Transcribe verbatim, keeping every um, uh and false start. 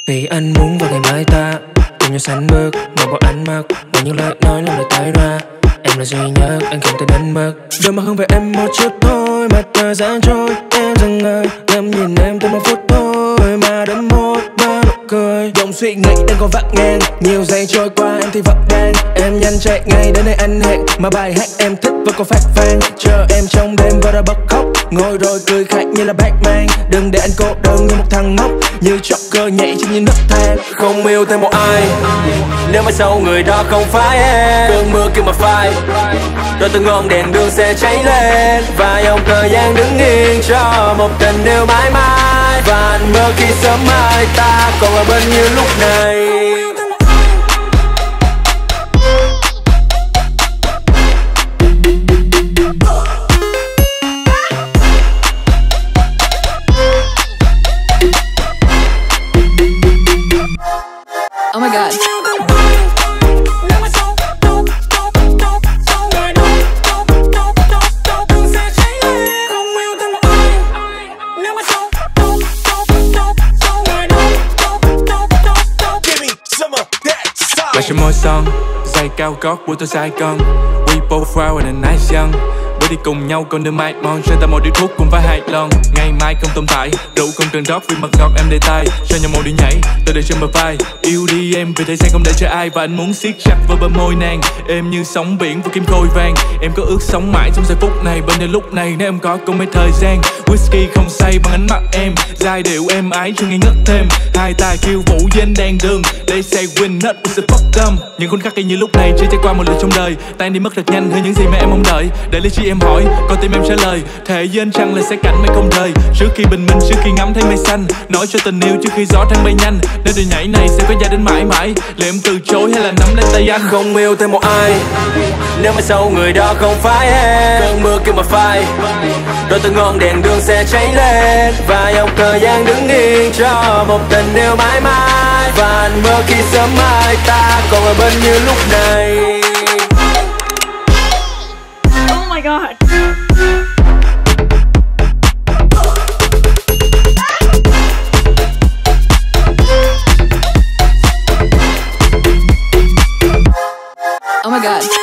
Vì anh muốn vào ngày mai ta cùng nhau sánh bước, mà bỏ ánh mắt và những lời nói làm lời tái ra. Em là duy nhất, anh không thể đánh mất. Đôi mà hướng về em một chút thôi, mà thời gian trôi em dừng ngơi, ngắm nhìn em thêm một phút thôi mà đã một ba nụ cười. Dòng suy nghĩ đang còn vắt ngang, nhiều giây trôi qua em thì vẫn đang. Em nhanh chạy ngay đến nơi anh hẹn, mà bài hát em thích vẫn còn phát vang. Chờ em trong đêm và đã bật khóc, ngồi rồi cười khạch như là Batman. Đừng để anh cô đơn như một thằng ngốc, như Joker nhảy trên những nấc thang. Không yêu thêm một ai nếu mà sau người đó không phải em. Cơn mưa kia mà phai, rồi từng ngọn đèn đường sẽ cháy lên, và dòng thời gian đứng yên cho một tình yêu mãi mãi. Và anh mơ khi sớm mai ta còn ở bên như lúc này. Oh my god. Lại trên môi son, giày cao gót của tôi sai con. We both proud and a nice young. Bữa đi cùng nhau con đường mai mòn, cho ta một điếu thuốc cùng với hai lon. Ngày mai không tồn tại, rượu không cần rót vì mật ngọt em để tay. Cho nhau một đi nhảy, tôi để trên bờ vai. Yêu đi em vì thế sang không để cho ai. Và anh muốn siết chặt vào bờ môi nàng, êm như sóng biển và kim khôi vàng. Em có ước sống mãi trong giây phút này, bên đây lúc này nếu em có cùng mấy thời gian. Whisky không say bằng ánh mắt em, giai điệu êm ái cho nghe ngất thêm. Hai ta kêu vũ trên đèn đường, they say win not with the fuck them. Những khoảnh khắc như lúc này chỉ trải qua một lần trong đời, tay đi mất thật nhanh hơn những gì mà em mong đợi. Để lý trí em hỏi, con tim em trả lời. Thề với anh chăng là sẽ cảnh mây không rời. Trước khi bình minh, trước khi ngắm thấy mây xanh, nói cho tình yêu trước khi gió đang bay nhanh. Nếu đời nhảy này sẽ có gia đến mãi mãi, liệu em từ chối hay là nắm lấy tay anh? Không yêu thêm một ai nếu mà sau người đó không phải em. Cơn mưa kia mà phai, rồi từng ngọn đèn đường sẽ cháy lên, và dòng thời gian đứng yên cho một tình yêu mãi mãi. Và anh mơ khi sớm mai ta còn ở bên như lúc này. Oh my god. Oh my god.